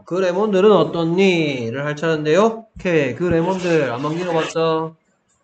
그 레몬들은 어떻니?를 할 차례인데요. 오케이. 그 레몬들 안만 길어봤죠?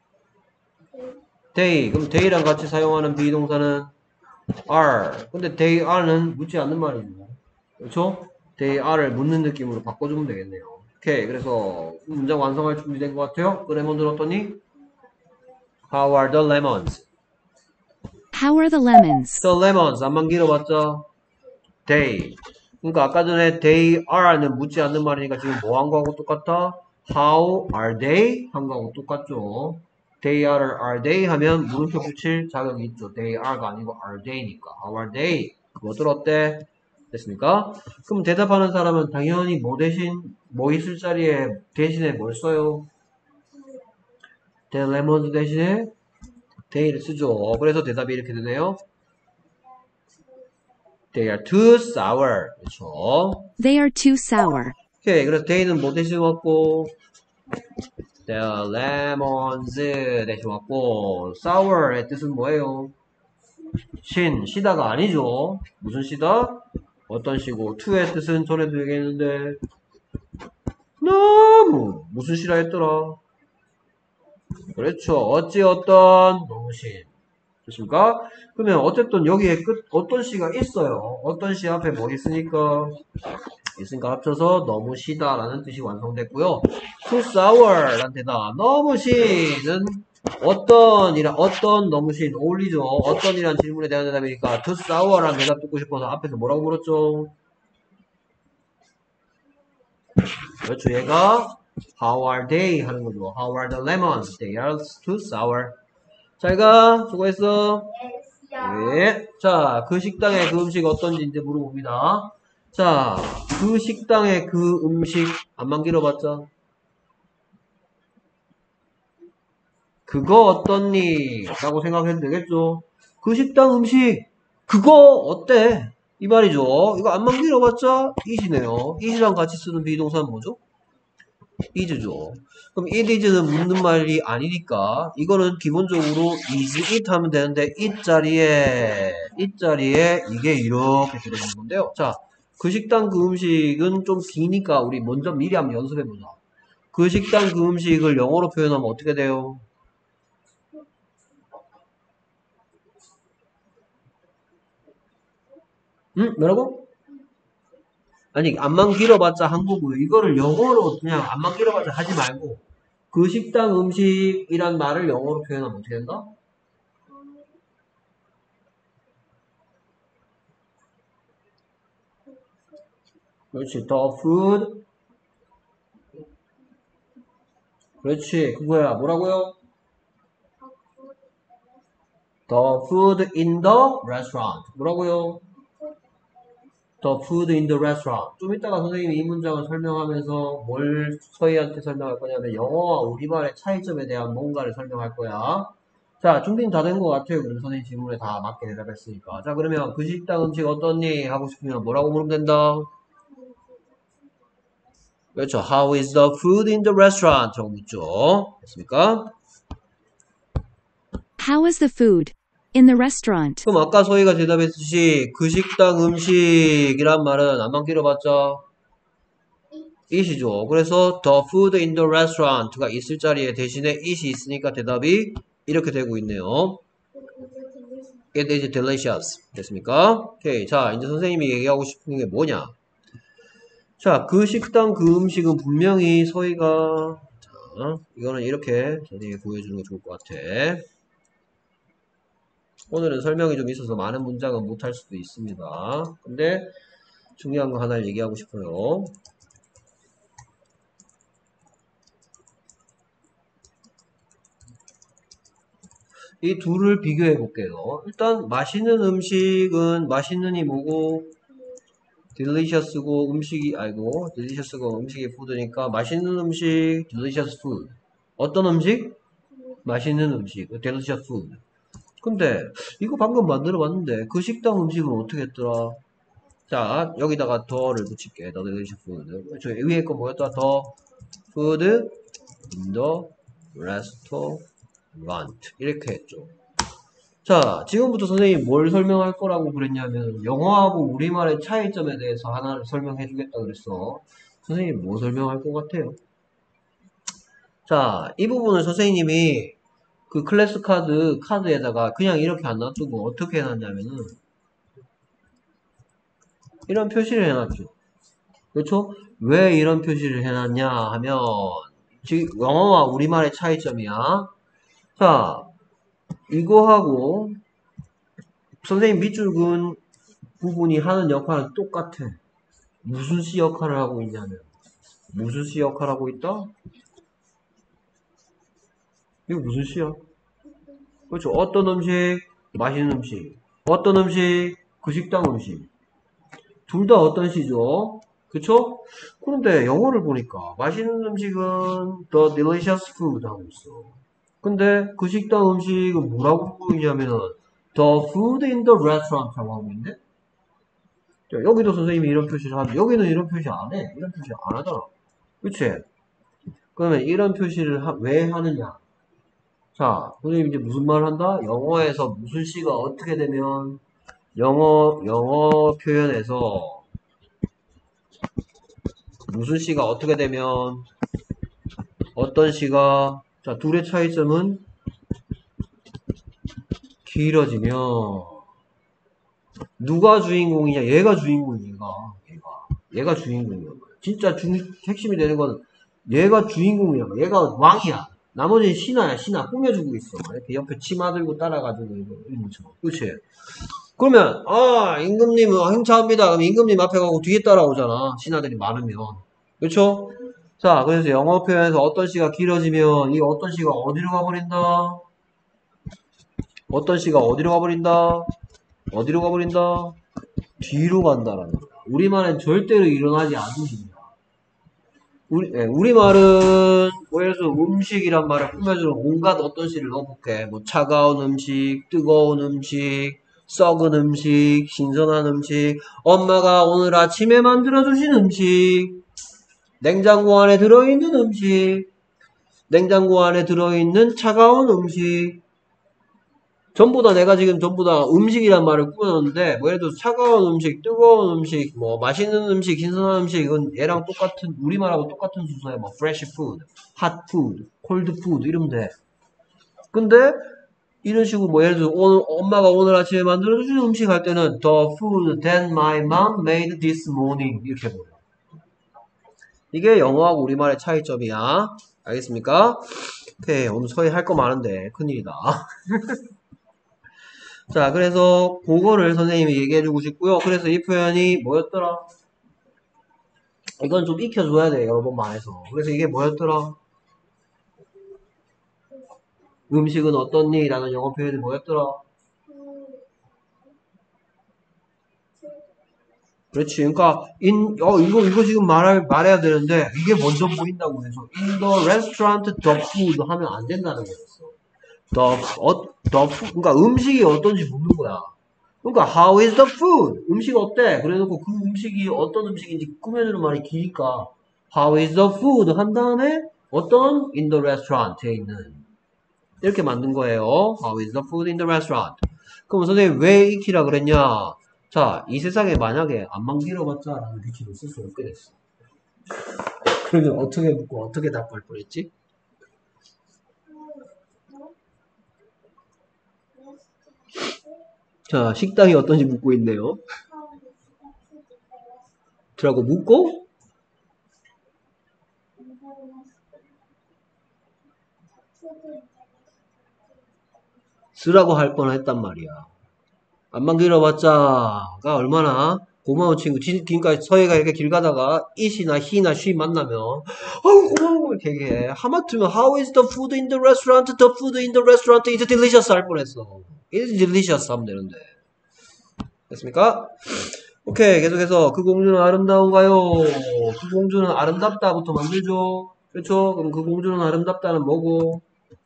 they. 그럼 they랑 같이 사용하는 비동사는 are. 근데 they are는 묻지 않는 말이죠. 그렇죠? they are를 묻는 느낌으로 바꿔주면 되겠네요. 오케이. 그래서 문장 완성할 준비된 것 같아요. 그 레몬들 어떠니? How are the lemons? How are the lemons? The lemons. 안만 길어봤죠? they. 그러니까 아까 전에 they are는 묻지 않는 말이니까 지금 뭐 한 거하고 똑같아? How are they? 한 거하고 똑같죠. They are they 하면 물음표 붙일 자격이 있죠. They are가 아니고 are they니까. How are they? 그것들 어때? 됐습니까? 그럼 대답하는 사람은 당연히 뭐 대신 뭐 있을 자리에 대신에 뭘 써요? The lemons 대신에 they를 쓰죠. 그래서 대답이 이렇게 되네요. They are too sour. 그렇죠. They are too sour. 오케이. 그래서 they는 뭐 대신 왔고 The lemons 대신 왔고 sour의 뜻은 뭐예요? 시다가 아니죠. 무슨 시다? 어떤 시고 to의 뜻은 전에도 얘기했는데 너무 무슨 시라 했더라? 그렇죠. 어찌 어떤 너무 신. 됐습니까? 그러면 어쨌든 여기에 끝 어떤 시가 있어요. 어떤 시 앞에 뭐 있으니까 합쳐서 너무 시다라는 뜻이 완성됐고요. too sour란 대답. 너무 시는 어떤 너무 신 어울리죠. 어떤이란 질문에 대한 대답이니까 too sour란 대답 듣고 싶어서 앞에서 뭐라고 물었죠? 그렇죠. 얘가 how are they 하는 거죠. How are the lemons? They are too sour. 잘가 수고했어. 네. 자, 그 식당의 그 음식 어떤지 이제 물어봅니다. 자, 그 식당의 그 음식 안만 길어봤자 그거 어떻니? 라고 생각해도 되겠죠. 그 식당 음식 그거 어때? 이 말이죠. 이거 안만 길어봤자 is네요. is랑 같이 쓰는 비동사는 뭐죠? is죠. 그럼 it is는 묻는 말이 아니니까 이거는 기본적으로 is it 하면 되는데 it 자리에 이게 이렇게 들어가는 건데요. 자, 그 식당 그 음식은 좀 기니까 우리 먼저 미리 한번 연습해보자. 그 식당 그 음식을 영어로 표현하면 어떻게 돼요? 응? 뭐라고? 아니 안만 길어봤자 한국어요. 이거를 영어로 그냥 안만 길어봤자 하지 말고 그 식당 음식이란 말을 영어로 표현하면 어떻게 된다? 그렇지. The food. 그렇지. 그거야. 뭐라고요? The food in the restaurant. 뭐라고요? The food in the restaurant. 좀 이따가 선생님이 이 문장을 설명하면서 뭘 서희한테 설명할 거냐면 영어와 우리말의 차이점에 대한 뭔가를 설명할 거야. 자, 준비는 다 된 것 같아요. 그럼 선생님 질문에 다 맞게 대답했으니까. 자, 그러면 그 식당 음식 어떻니? 하고 싶으면 뭐라고 물으면 된다? 그렇죠. How is the food in the restaurant? 라고 묻죠. 됐습니까? How is the food in the restaurant? 그럼 아까 소희가 대답했듯이 그 식당 음식이란 말은 안만 길어봤죠? it이죠. 그래서 the food in the restaurant가 있을 자리에 대신에 it이 있으니까 대답이 이렇게 되고 있네요. It is delicious. 됐습니까? 오케이. 자, 이제 선생님이 얘기하고 싶은 게 뭐냐? 자, 그 식당 그 음식은 분명히 소희가 자, 이거는 이렇게 선생님이 보여주는 게 좋을 것 같아. 오늘은 설명이 좀 있어서 많은 문장은 못할 수도 있습니다. 근데 중요한 거 하나를 얘기하고 싶어요. 이 둘을 비교해 볼게요. 일단 맛있는 음식은 맛있는이 뭐고 delicious고 음식이 아니고 delicious가 음식이 food니까 맛있는 음식 delicious food. 어떤 음식? 맛있는 음식 delicious food. 근데 이거 방금 만들어 봤는데 그 식당 음식은 어떻게 했더라? 자, 여기다가 더를 붙일게. The delicious food. 저 위에 거 뭐였더라? The food in the restaurant. 이렇게 했죠. 자, 지금부터 선생님이 뭘 설명할 거라고 그랬냐면 영어하고 우리말의 차이점에 대해서 하나를 설명해 주겠다 그랬어. 선생님 뭐 설명할 것 같아요? 자, 이 부분을 선생님이 그 클래스 카드에다가 그냥 이렇게 안 놔두고 어떻게 해놨냐면은 이런 표시를 해놨죠. 그렇죠? 왜 이런 표시를 해놨냐 하면 지금 영어와 우리말의 차이점이야. 자, 이거하고 선생님 밑줄 그은 부분이 하는 역할은 똑같아. 무슨 시 역할을 하고 있냐면 무슨 시 역할을 하고 있다? 이거 무슨 시야? 그렇죠. 어떤 음식, 맛있는 음식. 어떤 음식, 그 식당 음식. 둘 다 어떤 시죠? 그쵸? 그런데 영어를 보니까 맛있는 음식은 the delicious food 하고 있어. 근데 그 식당 음식은 뭐라고 보고 있냐면은 the food in the restaurant 라고 하고 있는데 자, 여기도 선생님이 이런 표시를 하는데 여기는 이런 표시 안 해. 이런 표시 안 하잖아. 그치? 그러면 이런 표시를 왜 하느냐? 자, 선생님 이제 무슨 말을 한다? 영어에서 무슨 시가 어떻게 되면 영어 표현에서 무슨 시가 어떻게 되면 어떤 시가 자, 둘의 차이점은 길어지면 누가 주인공이냐? 얘가 주인공이야. 얘가 주인공이야. 진짜 핵심이 되는 건 얘가 주인공이야. 얘가 왕이야. 나머지는 신하야. 꾸며주고 있어. 이렇게 옆에 치마 들고 따라가지고 이런 것처럼. 그치? 그러면 임금님 행차합니다. 그럼 임금님 앞에 가고 뒤에 따라오잖아. 신하들이 많으면. 그쵸? 자, 그래서 영어 표현에서 어떤 시가 길어지면 이 어떤 시가 어디로 가버린다? 어떤 시가 어디로 가버린다? 어디로 가버린다? 뒤로 간다라는 거야. 우리말은 절대로 일어나지 않는 일이야. 우리말은 뭐 예를 들어서 음식이란 말을 꾸며주는 온갖 어떤 시를 넣어볼게. 뭐 차가운 음식, 뜨거운 음식, 썩은 음식, 신선한 음식, 엄마가 오늘 아침에 만들어주신 음식, 냉장고 안에 들어있는 음식, 냉장고 안에 들어있는 차가운 음식, 전부 다 내가 지금 전부 다 음식이란 말을 꾸몄는데 뭐 예를 들어서 차가운 음식, 뜨거운 음식, 뭐 맛있는 음식, 신선한 음식 이건 얘랑 똑같은 우리말하고 똑같은 순서야. 뭐 fresh food, hot food, cold food 이러면 돼. 근데 이런 식으로 뭐 예를 들어서 엄마가 오늘 아침에 만들어주신 음식 할 때는 the food that my mom made this morning 이렇게 보여. 이게 영어하고 우리말의 차이점이야. 알겠습니까? 오케이. 오늘 서희 할 거 많은데 큰일이다. 자, 그래서 그거를 선생님이 얘기해주고 싶고요. 그래서 이 표현이 뭐였더라? 이건 좀 익혀줘야 돼, 여러 번 말해서. 그래서 이게 뭐였더라? 음식은 어떻니? 라는 영어 표현이 뭐였더라? 그렇지. 그러니까 이거 지금 말해야 되는데 이게 먼저 보인다고 해서 in the restaurant the food 하면 안 된다는 거였어. 그러니까 음식이 어떤지 묻는 거야. 그러니까 how is the food? 음식 어때? 그래놓고 그 음식이 어떤 음식인지 꾸며주는 말이 기니까 how is the food? 한 다음에 어떤 in the restaurant에 있는 이렇게 만든 거예요. How is the food in the restaurant? 그럼 선생님 왜 익히라 그랬냐? 자, 이 세상에 만약에 안만 길어봤자 라는 규칙을 쓸 수 없게 됐어. 그러면 어떻게 묻고 어떻게 답할 뻔했지? 자, 식당이 어떤지 묻고 있네요. 라고 묻고 쓰라고 할 뻔했단 말이야. 안만 길어봤자가 얼마나 고마운 친구. 그러니까 서해가 이렇게 길 가다가 it이나 he나 she 만나면 아우 고마워 이렇게 얘기해. 하마터면 how is the food in the restaurant? The food in the restaurant is delicious 할 뻔했어. It's delicious 하면 되는데. 됐습니까? 오케이. 계속해서 그 공주는 아름다운가요? 그 공주는 아름답다부터 만들죠. 그렇죠? 그럼 그 공주는 아름답다는 뭐고?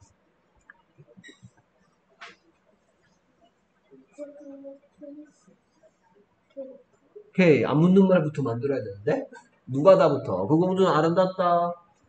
오케이. 안 묻는 말부터 만들어야 되는데? 누가 다부터? 그 공주는 아름답다.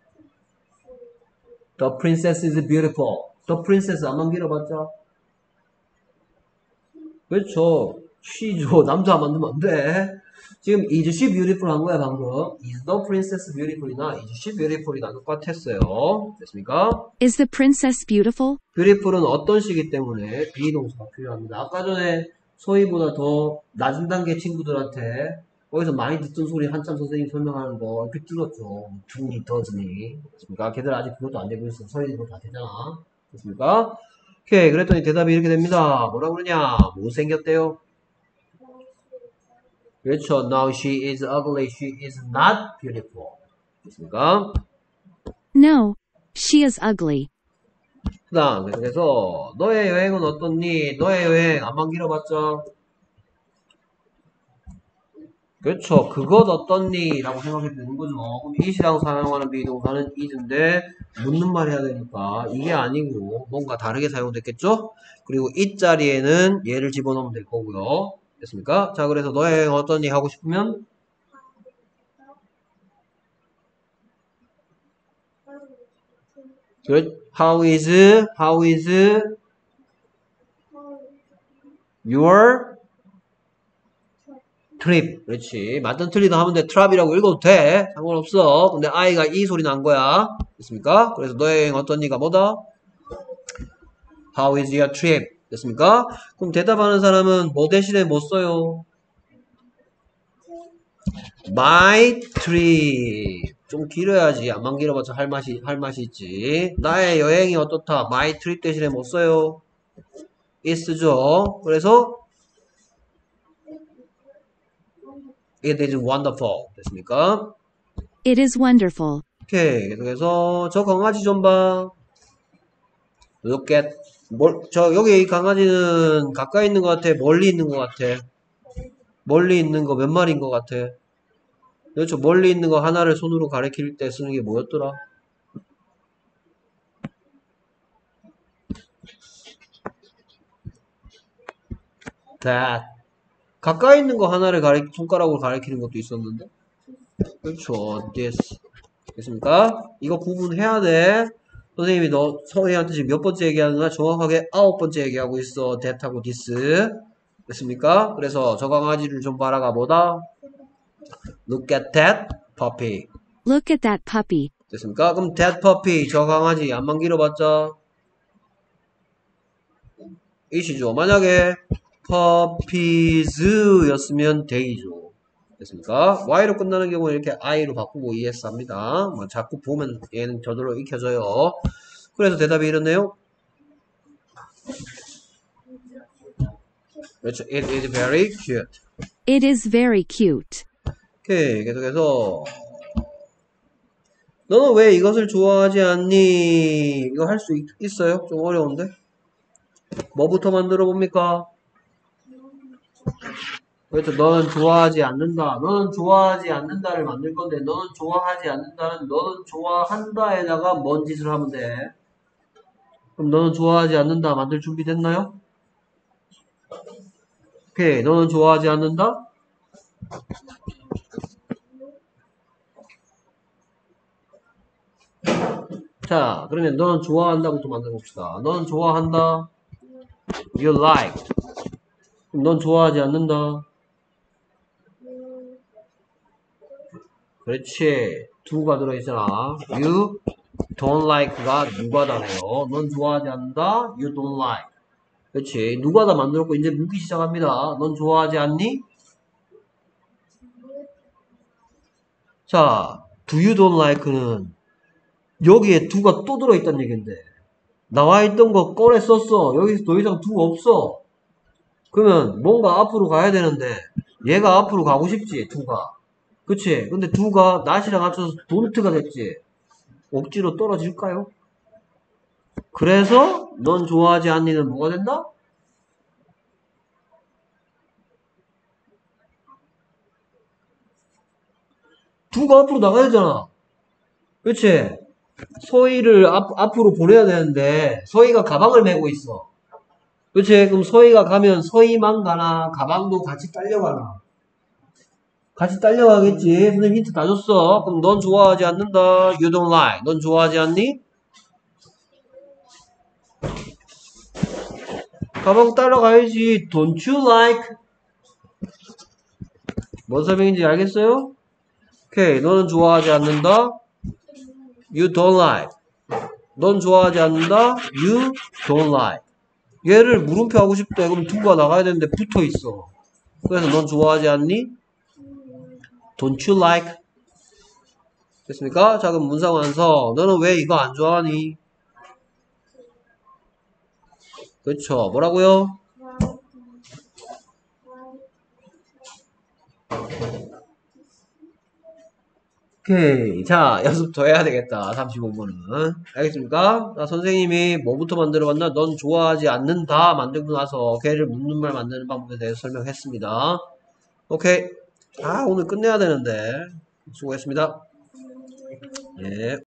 The princess is beautiful. The princess 안만 길어봤자? 그렇죠. she죠. 남자 만들면 안 돼. 지금 is she beautiful 한 거야 방금. is the princess beautiful이나 is she beautiful이나 똑같았어요. 됐습니까? Is the princess beautiful? beautiful은 어떤 시기 때문에 비동사가 필요합니다. 아까 전에 소희보다 더 낮은 단계 친구들한테 거기서 많이 듣던 소리 한참 선생님 설명하는 거 이렇게 들었죠. 중이 더즈니. 됐습니까? 걔들 아직 그것도 안 되고 있어. 소희는 다 되잖아. 됐습니까? 오케이. 그랬더니 대답이 이렇게 됩니다. 뭐라 그러냐? 못생겼대요. 그렇죠. No, she is ugly. She is not beautiful. 됐습니까? No, she is ugly. 그 다음 계속해서 너의 여행은 어떻니? 너의 여행 안만 길어봤죠? 그렇죠. 그것 어떻니? 라고 생각해도 되는 거죠. 그럼 it이랑 사용하는 비동사는 is인데 묻는 말 해야 되니까 이게 아니고 뭔가 다르게 사용됐겠죠? 그리고 it 자리에는 얘를 집어넣으면 될 거고요. 됐습니까? 자, 그래서 너의 여행 어떠니? 하고 싶으면 how is your trip? 그렇지. 맞든 틀리든 하면 돼. trap이라고 읽어도 돼. 상관없어. 근데 I가 이 소리 난 거야. 됐습니까? 그래서 너의 여행 어떠니가 뭐다? How is your trip? 됐습니까? 그럼 대답하는 사람은 뭐 대신에 뭐 써요? My trip. 좀 길어야지. 안만 길어봤자 할 맛이 있지. 나의 여행이 어떻다? My trip 대신에 뭐 써요? is죠. 그래서 it is wonderful. 됐습니까? It is wonderful. 오케이. 계속해서 저 강아지 좀 봐. Look at 여기 이 강아지는 가까이 있는 것 같아? 멀리 있는 것 같아? 멀리 있는 거 몇 마리인 것 같아? 그렇죠. 멀리 있는 거 하나를 손으로 가리킬 때 쓰는 게 뭐였더라? that. 가까이 있는 거 하나를 손가락으로 가리키는 것도 있었는데. 그렇죠. this. 됐습니까? 이거 구분해야 돼. 선생님이 너 서희한테 지금 몇 번째 얘기하는가? 정확하게 9번째 얘기하고 있어. that하고 this. 됐습니까? 그래서 저 강아지를 좀 봐라가 뭐다? Look at that puppy. Look at that puppy. 됐습니까? 그럼 that puppy, 저 강아지 안만 길어봤자 it이죠. 만약에 puppies 였으면 they죠. 됐습니까? y로 끝나는 경우는 이렇게 i로 바꾸고 es 합니다. 뭐 자꾸 보면 얘는 저절로 익혀져요. 그래서 대답이 이렇네요. 그렇죠. It is very cute. It is very cute. 오케이. 계속해서 너는 왜 이것을 좋아하지 않니? 이거 할 수 있어요? 좀 어려운데? 뭐부터 만들어 봅니까? 그렇죠. 너는 좋아하지 않는다. 너는 좋아하지 않는다를 만들 건데, 너는 좋아하지 않는다는, 너는 좋아한다에다가 뭔 짓을 하면 돼? 그럼 너는 좋아하지 않는다 만들 준비 됐나요? 오케이. 너는 좋아하지 않는다? 자, 그러면 너는 좋아한다부터 만들어 봅시다. 너는 좋아한다? You like. 그럼 넌 좋아하지 않는다? 그렇지. do가 들어있잖아. You don't like가 누가다네요. 넌 좋아하지 않는다? You don't like. 그렇지. 누가다 만들었고 이제 묻기 시작합니다. 넌 좋아하지 않니? 자, do you don't like는 여기에 do가 또 들어있다는 얘기인데 나와있던 거 꺼내 썼어. 여기서 더 이상 do 없어. 그러면 뭔가 앞으로 가야 되는데 얘가 앞으로 가고 싶지, do가. 그치? 근데 do가 not이랑 합쳐서 don't가 됐지. 억지로 떨어질까요? 그래서 넌 좋아하지 않니는 뭐가 된다? do가 앞으로 나가야 되잖아. 그치? 소희를 앞으로 보내야 되는데 소희가 가방을 메고 있어. 그치? 그럼 소희가 가면 소희만 가나 가방도 같이 딸려가나? 같이 딸려가겠지. 선생님 힌트 다 줬어. 그럼 넌 좋아하지 않는다. You don't like. 넌 좋아하지 않니? 가방 따라가야지. Don't you like? 뭔 설명인지 알겠어요? 오케이. 너는 좋아하지 않는다. You don't like. 넌 좋아하지 않는다. You don't like. 얘를 물음표 하고 싶대. 그럼 두가 나가야 되는데 붙어 있어. 그래서 넌 좋아하지 않니? Don't you like? 됐습니까? 자, 그럼 문장 완성. 너는 왜 이거 안 좋아하니? 그쵸. 뭐라고요? 오케이. 자, 연습 더 해야 되겠다. 35분은. 알겠습니까? 자, 선생님이 뭐부터 만들어봤나? 넌 좋아하지 않는다 만들고 나서 걔를 묻는 말 만드는 방법에 대해서 설명했습니다. 오케이. 아, 오늘 끝내야 되는데. 수고했습니다. 예.